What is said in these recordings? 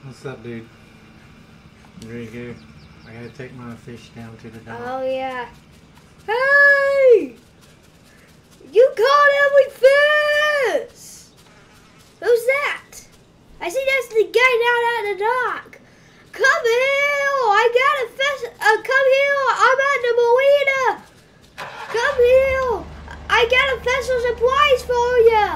What's up, dude? You ready to go? I gotta take my fish down to the dock. Oh, yeah. Hey! You caught every fish! Who's that? I see that's the guy down at the dock. Come here! I got a fish. Come here! I'm at the marina. Come here! I got a special surprise for you.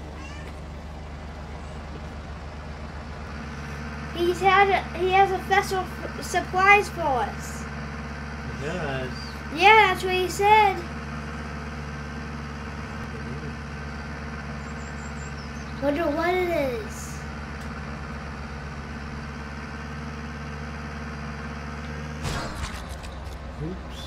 He has a special surprise for us. He does. Yeah, that's what he said. Wonder what it is. Oops.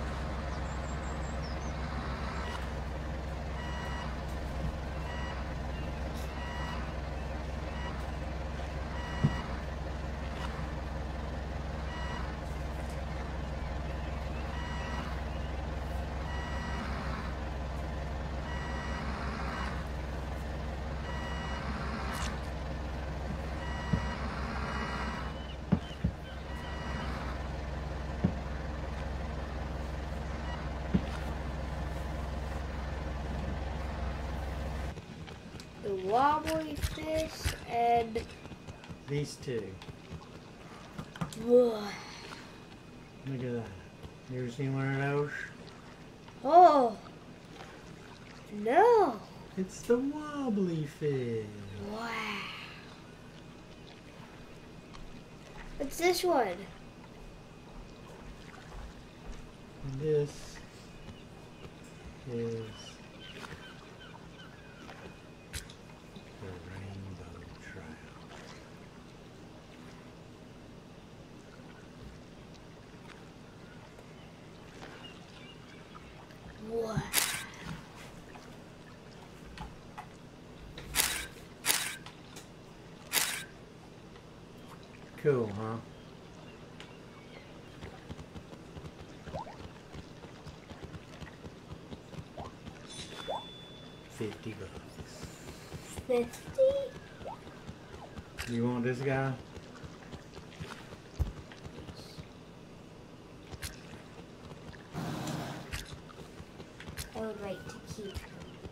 The wobbly fish and These two. whoa. Look at that. You ever seen one of those? Oh no! It's the wobbly fish. Wow. What's this one? And this is the rainbow trout. What? Cool, huh? $50. 50? You want this guy? I would like to keep him.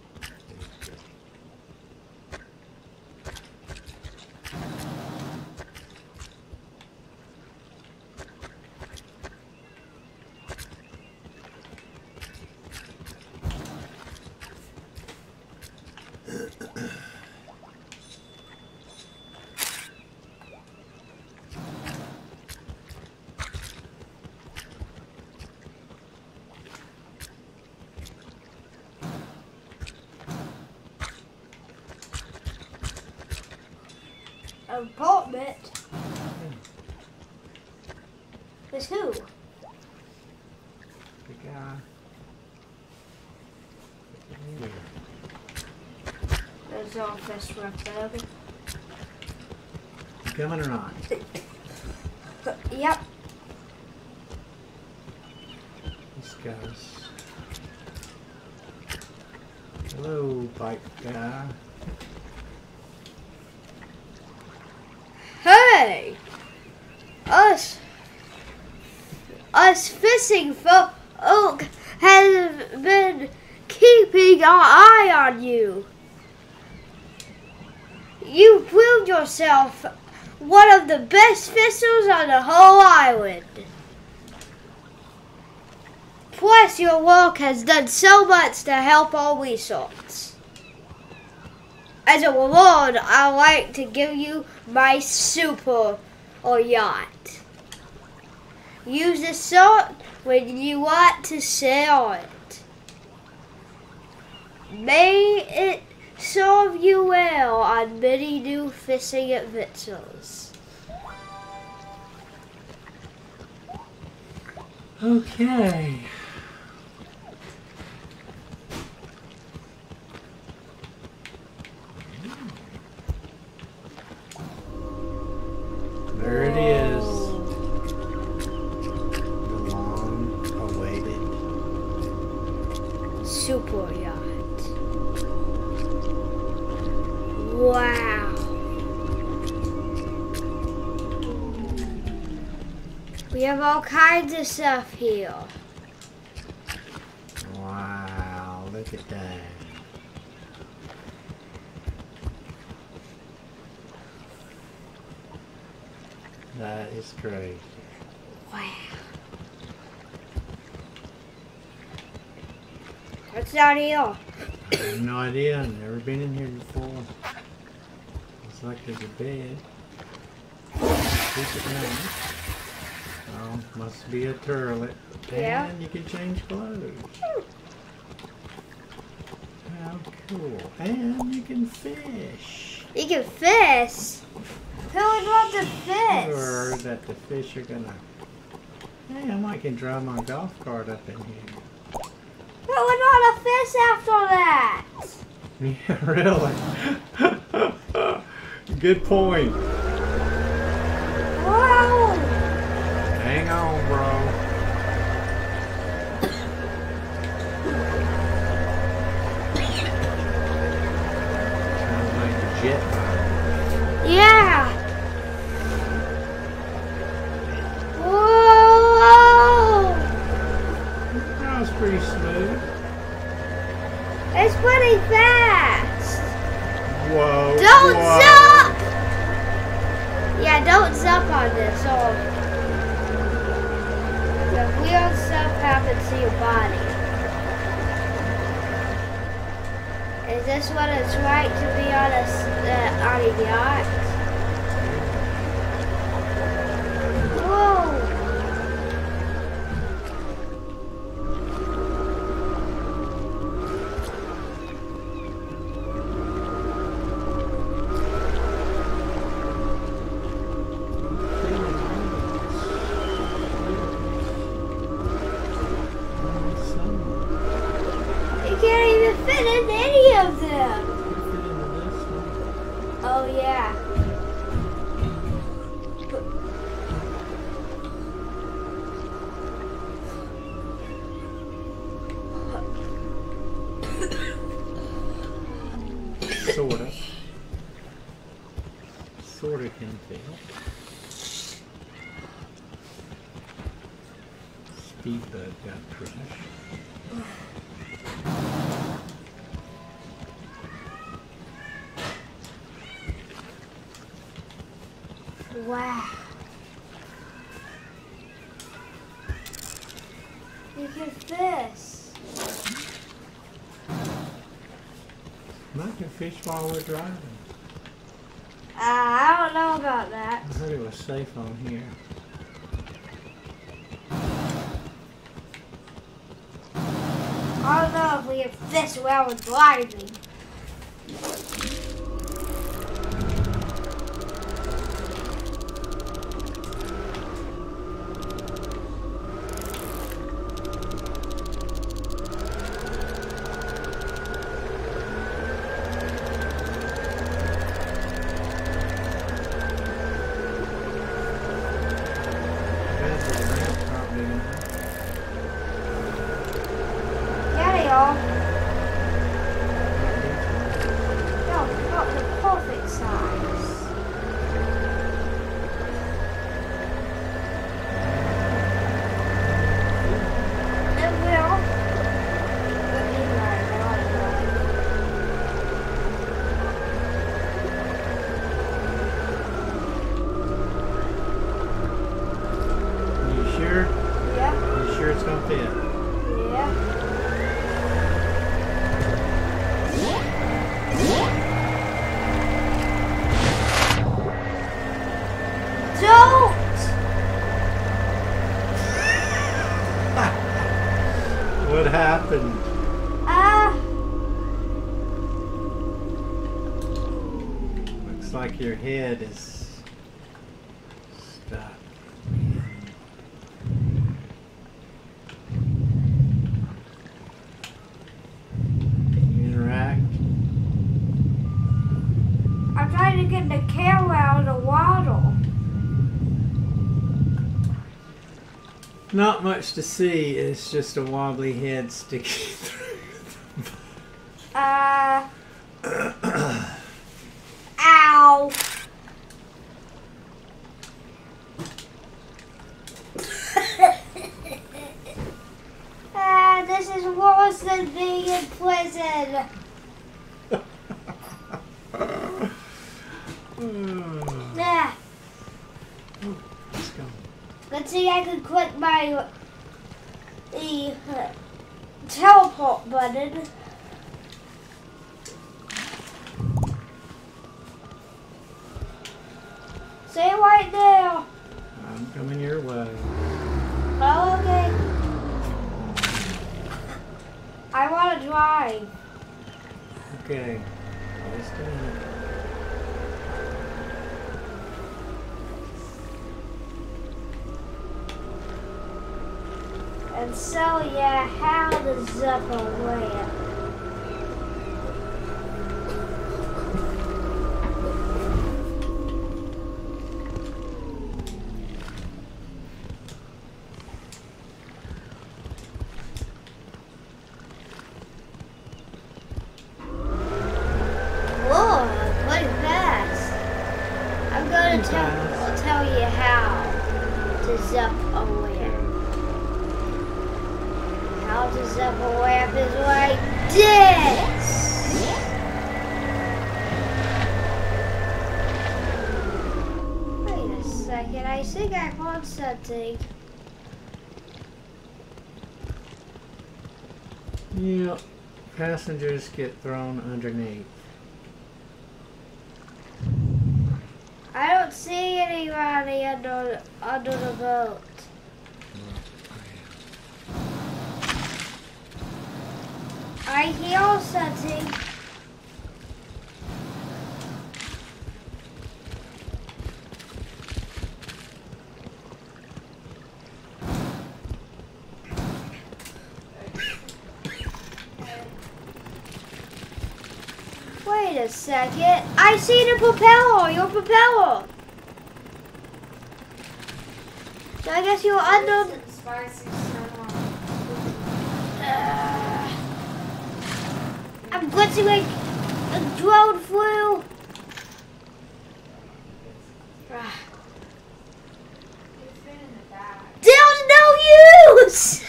Apartment? With who? The guy. There's all fish left over. You coming or not? Yep. This guy's. Hello, bike guy. Hey! Us fishing folk has been keeping our eye on you. You proved yourself one of the best fishers on the whole island. Plus, your work has done so much to help our resorts. As a reward, I'd like to give you my super or yacht. Use this salt when you want to sail it. May it serve you well on many new fishing adventures. Okay. There it is. The long-awaited Super yacht. Wow. We have all kinds of stuff here. Wow, look at that. That is crazy. Wow. What's down here? I have no idea. I've never been in here before. Looks like there's a bed. Keep it nice. Oh, must be a toilet. Yeah. And you can change clothes. How cool. And you can fish. You can fish? Who would want to fish? Or that the fish are gonna... Hey, I might can drive my golf cart up in here. Who would want to fish after that? Yeah, really? Good point. Wow! Hang on, bro. Sounds like a jet. Yeah! Whoa! That was pretty smooth. It's pretty fast! Whoa. Don't whoa. jump! Yeah, don't jump on this or the weird stuff happens to your body. Is this what it's like to be on a yacht? Whoa! You can't even fit in any of them. Oh yeah. Sorta. Sorta can feel. Speedbird got crushed. Wow. You can fish. I can fish while we're driving. I don't know about that. I heard it was safe on here. I don't know if we can fish while we're driving. Yeah, they are. No, not the perfect size. It will. But anyway, they're on the way. You sure? Yeah. You sure it's gonna fit? Yeah. Don't! What happened? Looks like your head is stuck. Can you interact? I'm trying to get the camera out of the water. Not much to see. It's just a wobbly head sticking through. Ow! Nah. Oh, let's go. Let's see, I can click the teleport button. Say it right now. I'm coming your way. Oh, okay. I want to drive. Okay. Let's do it. And so, yeah, how does up away? I'll tell you how to zip a web. How to zip a web is like this. Wait a second, I think I found something. Yeah, passengers get thrown underneath. I don't see anybody under the boat. I hear something. Wait a second. I see the propeller. Your propeller. So I guess you're under. I'm glitching like a drone flew. There's no use.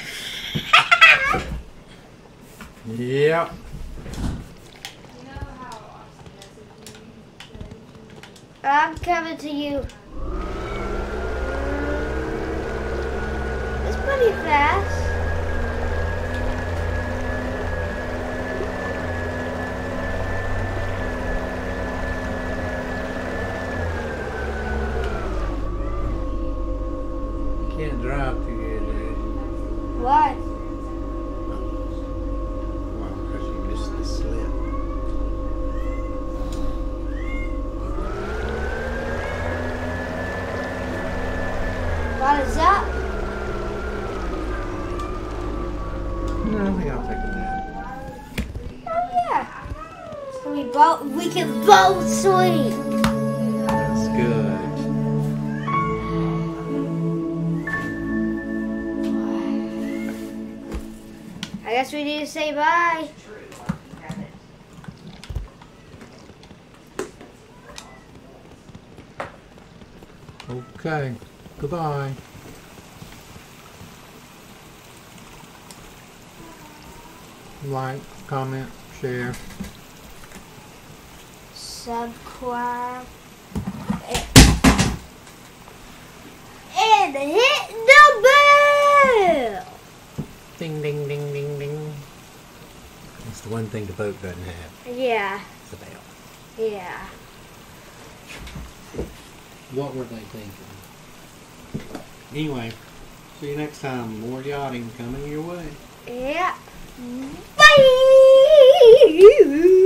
Yep. I'm coming to you. It's pretty fast. Can't drive too good, dude. Why? Well, because you missed the slip. What is that? No, I think I'll take a nap. Oh yeah. So we can both sleep. That's good. I guess we need to say bye. Okay. Goodbye. Like, comment, share. Subscribe. And hit the bell. Ding, ding, ding, ding, ding. That's the one thing the boat doesn't have. Yeah. It's the bell. Yeah. What were they thinking? Anyway, see you next time. More yachting coming your way. Yeah. Bye.